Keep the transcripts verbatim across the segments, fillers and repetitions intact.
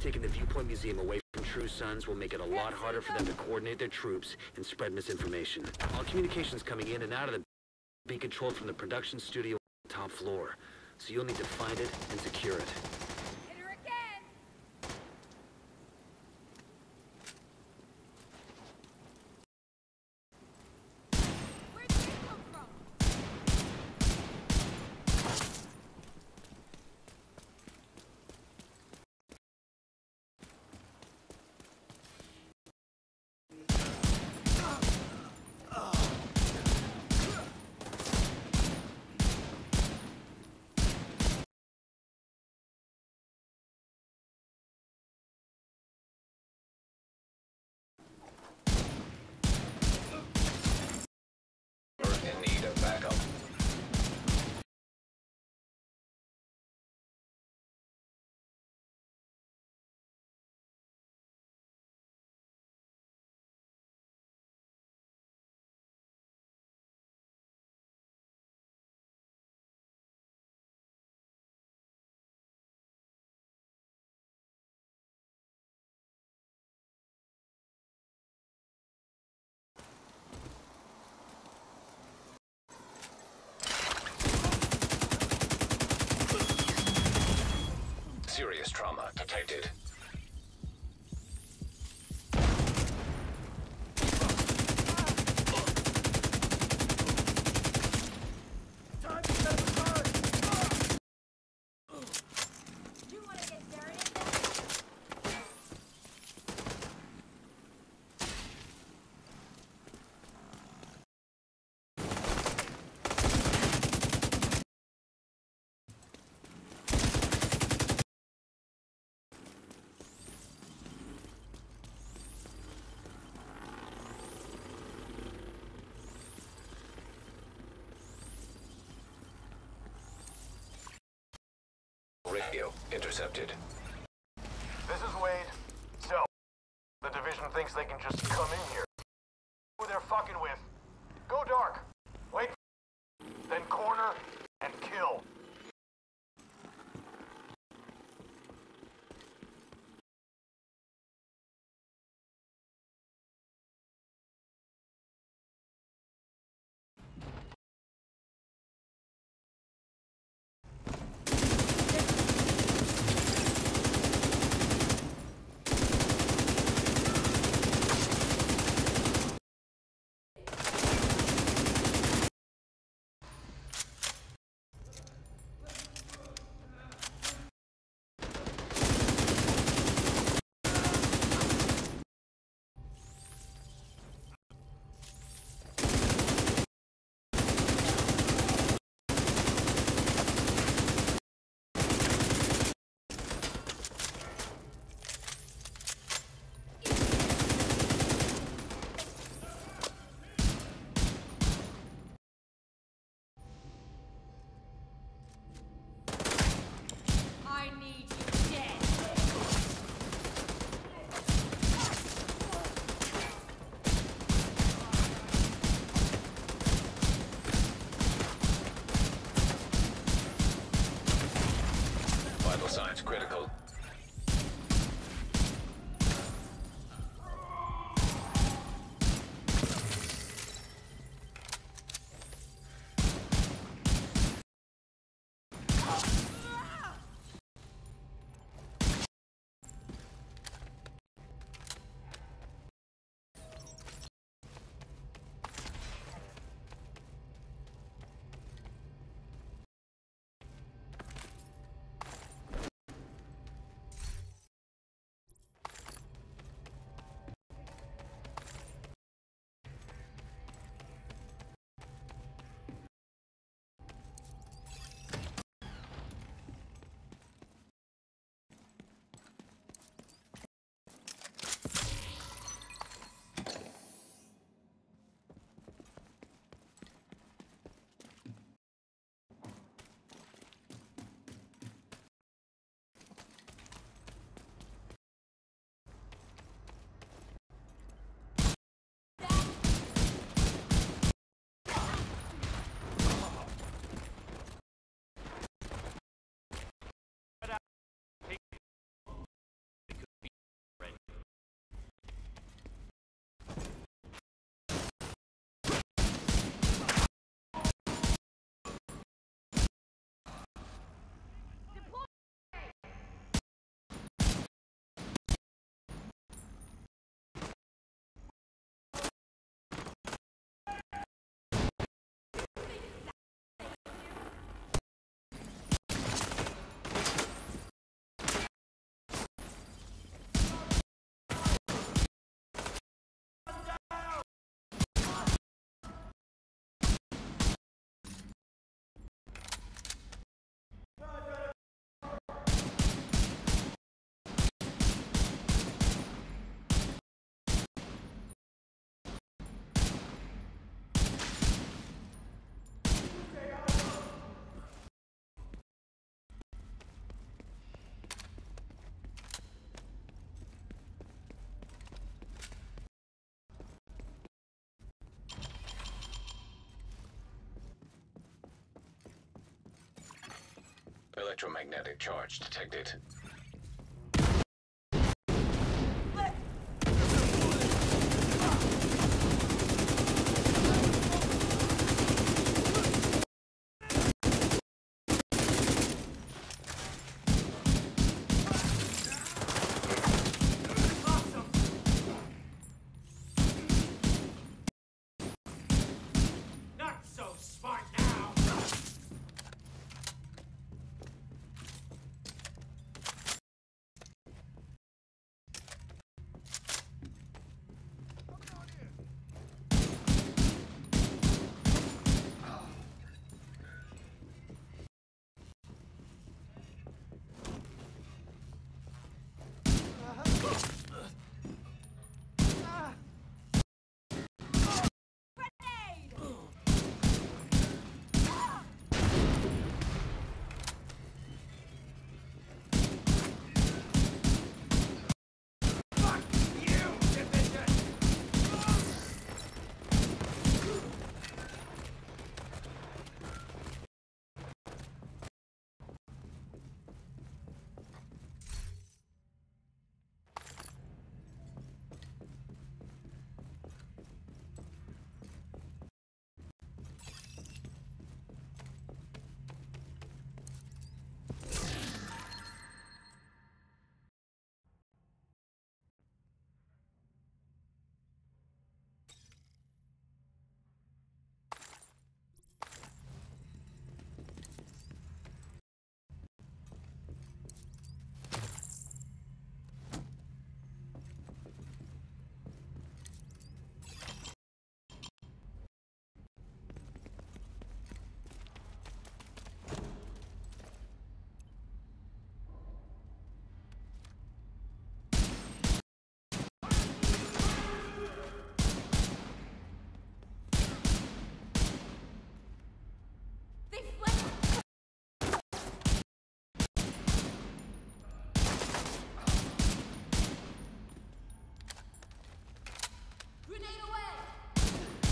Taking the Viewpoint Museum away from True Sons will make it a lot harder for them to coordinate their troops and spread misinformation. All communications coming in and out of the be controlled from the production studio on the top floor, so you'll need to find it and secure it. Hit her again! Where'd you come from? In need of backup. Serious trauma detected. You wanna get dirty? Radio intercepted. This is Wade. So, the Division thinks they can just come in here. Who they're fucking with. Go dark. Wait. Then corner and kill. electromagnetic charge detected. Not so smart now! Grenade! Fuck you, division! They fled! Grenade away!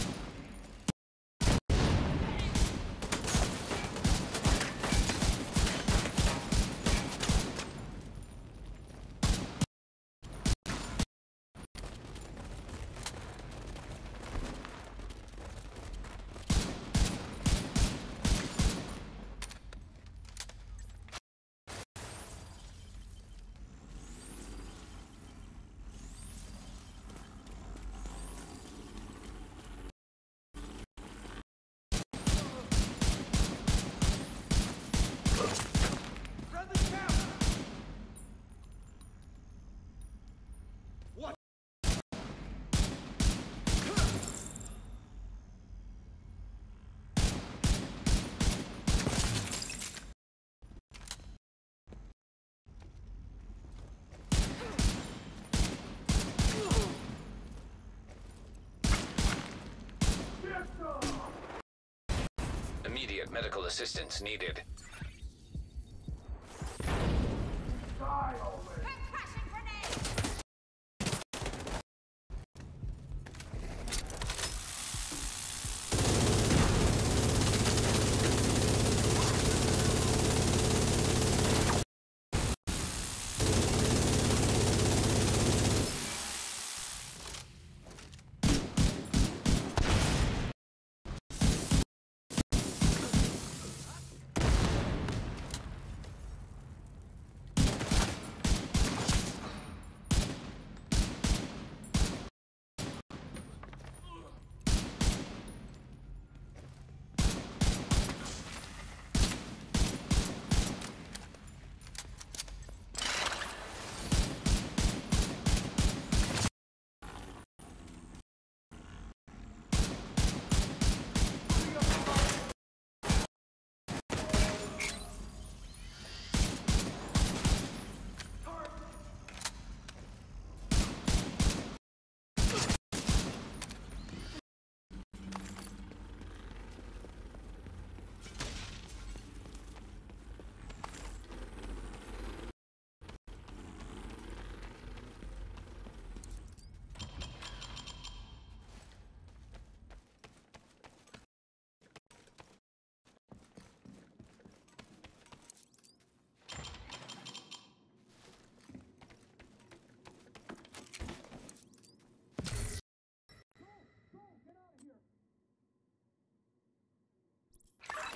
Immediate medical assistance needed. Concussion grenade!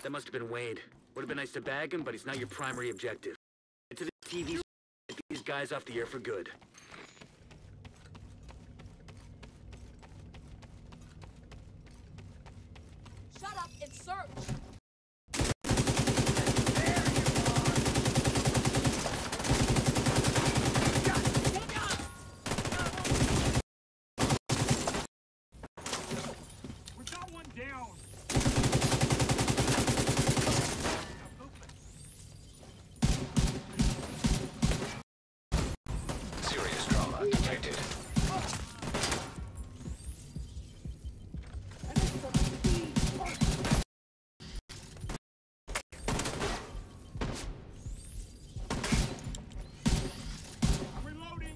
That must have been Wade. Would have been nice to bag him, but he's not your primary objective. Get to the T V, get these guys off the air for good. Shut up and search. We got one down. Serious trauma detected. I'm reloading.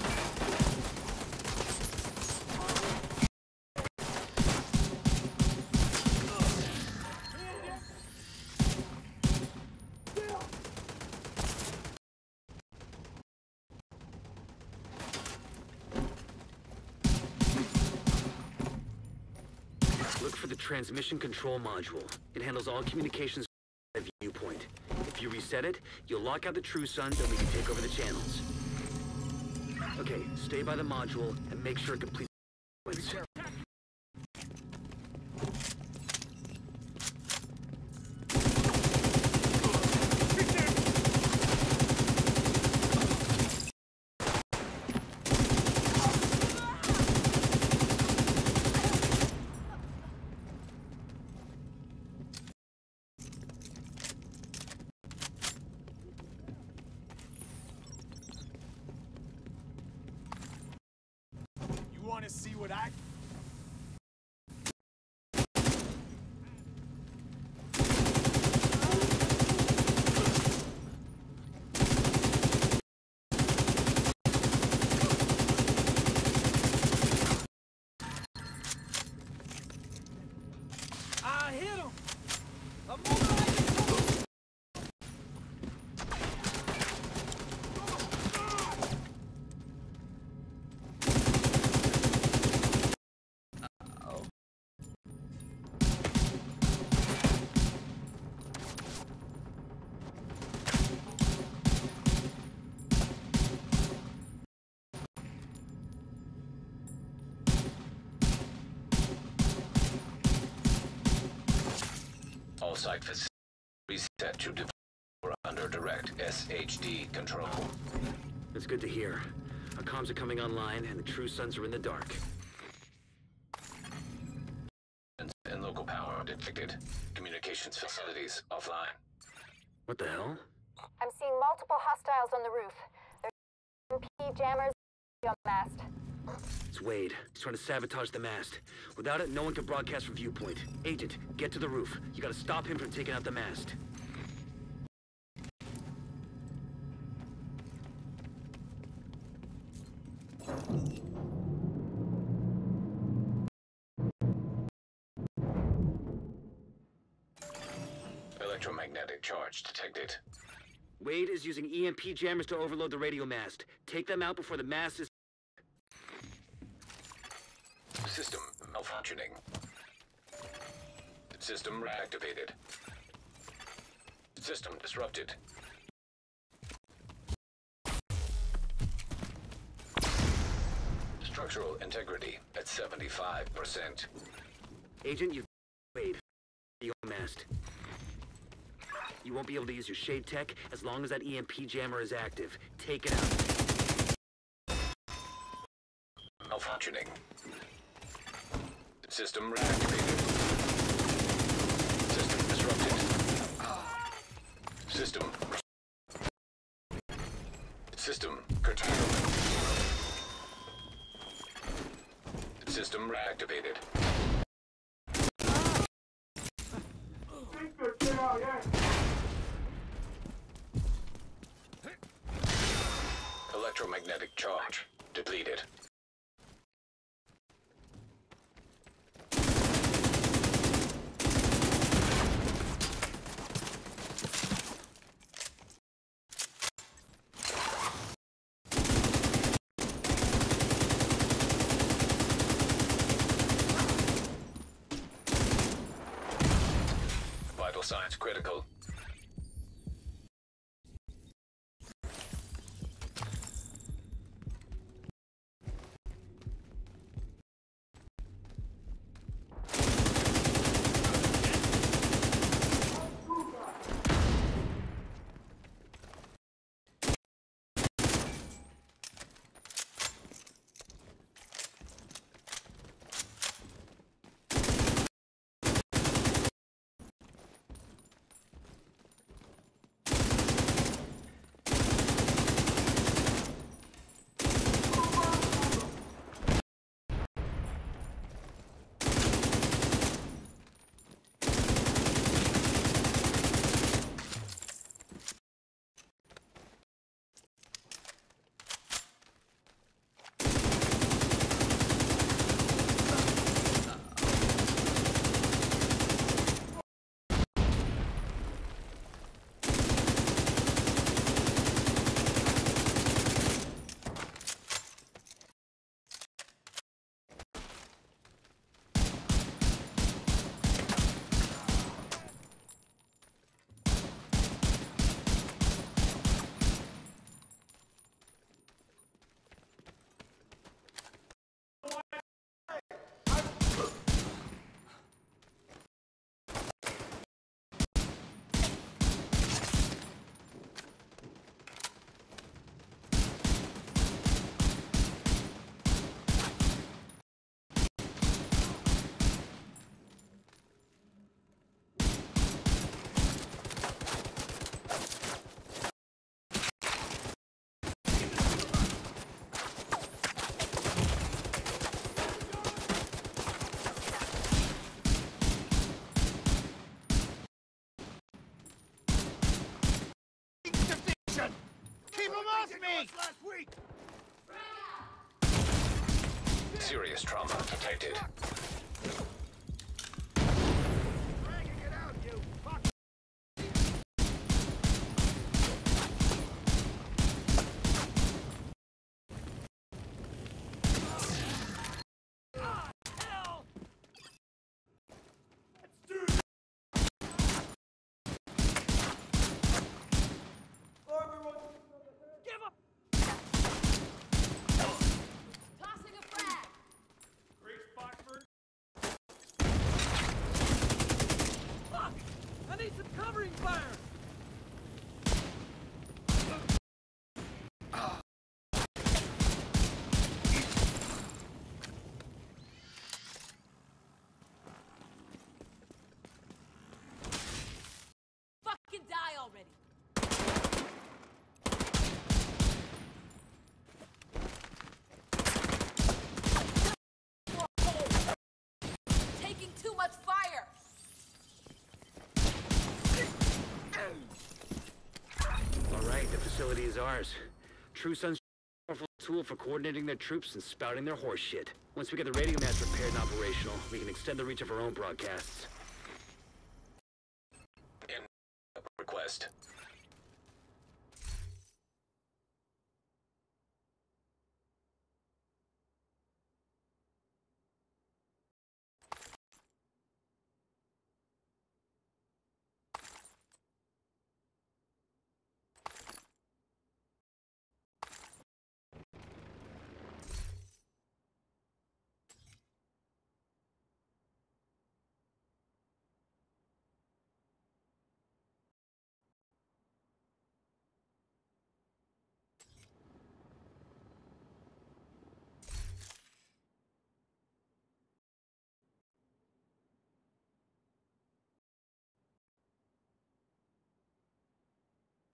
Look for the transmission control module. It handles all communications at viewpoint. If you reset it, you'll lock out the True Sons and we can take over the channels. Okay, stay by the module and make sure it completes. You want to see what I... I hit him! I'm mobilizing! All site facilities reset to dev- or under direct S H D control. That's good to hear. Our comms are coming online and the True Sons are in the dark. And local power detected. Communications facilities offline. What the hell? I'm seeing multiple hostiles on the roof. There's E M P jammers on the mast. It's Wade. He's trying to sabotage the mast. Without it, no one can broadcast from viewpoint. Agent, get to the roof. You gotta stop him from taking out the mast. Electromagnetic charge detected. Wade is using E M P jammers to overload the radio mast. Take them out before the mast is... System malfunctioning. System reactivated. System disrupted. Structural integrity at seventy-five percent. Agent, you... Wade. Radio mast. You won't be able to use your shade tech as long as that E M P jammer is active. Take it out. Malfunctioning. System reactivated. System disrupted. System. System curtailment. System reactivated. Electromagnetic charge depleted. Vital signs critical. Serious trauma detected. Tossing a frag. Fuck! I need some covering fire! Fucking die already. Taking too much fire. All right, the facility is ours. True Sun's a powerful tool for coordinating their troops and spouting their horse shit. Once we get the radio mast repaired and operational, we can extend the reach of our own broadcasts. In request.